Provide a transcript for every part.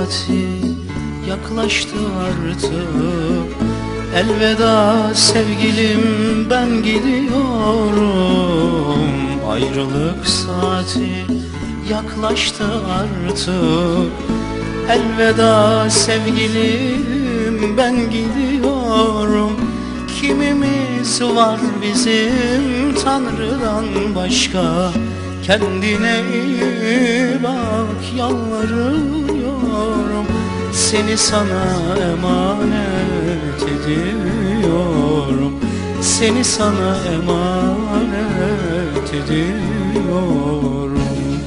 saati yaklaştı artık. Elveda sevgilim, ben gidiyorum. Ayrılık saati yaklaştı artık. Elveda sevgilim, ben gidiyorum. Kimimiz var bizim Tanrı'dan başka? Kendine iyi bak, yalvarıyorum. Seni sana emanet ediyorum. Seni sana emanet ediyorum.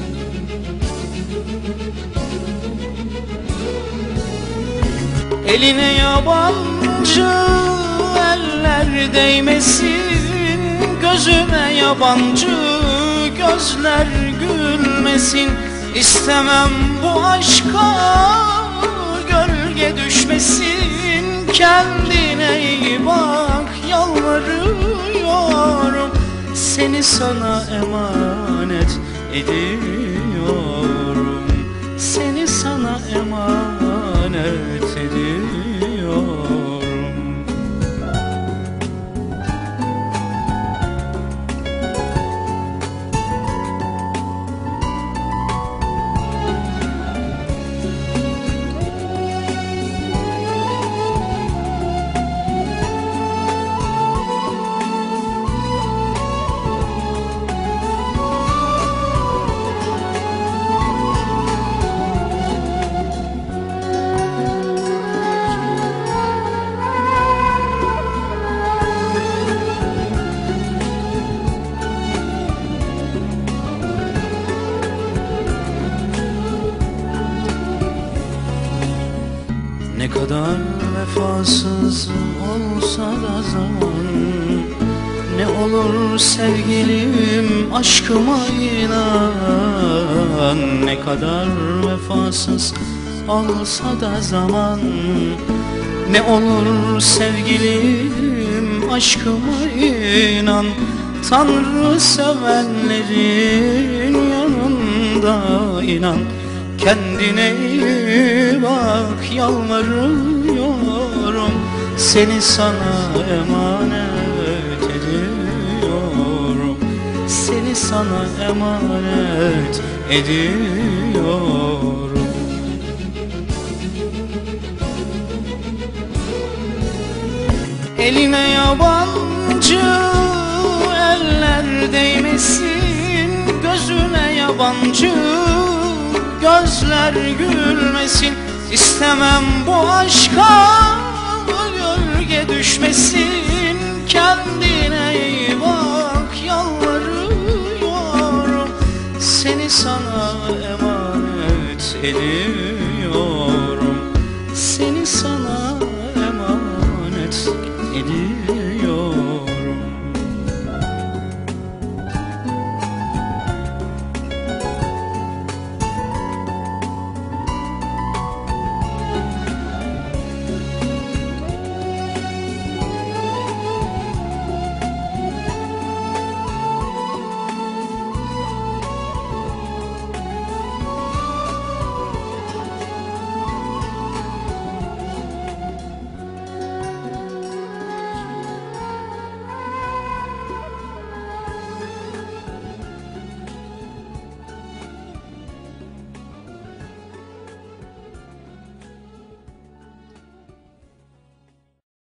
Eline yabancı eller değmesin, gözüme yabancı gözler gülmesin. İstemem bu aşka gölge düşmesin. Kendine iyi bak, yalvarıyorum. Seni sana emanet ediyorum. Seni sana emanet ediyorum. Ne kadar vefasız olsa da zaman, ne olur sevgilim aşkıma inan. Ne kadar vefasız olsa da zaman, ne olur sevgilim aşkıma inan. Tanrı sevenlerin yanında inan. Kendine iyi bak, yalvarıyorum. Seni sana emanet ediyorum. Seni sana emanet ediyorum. Eline yabancı eller değmesin, gözüne yabancı gözler gülmesin. İstemem bu aşka gölge düşmesin. Kendine iyi bak, yalvarıyorum. Seni sana emanet ediyorum.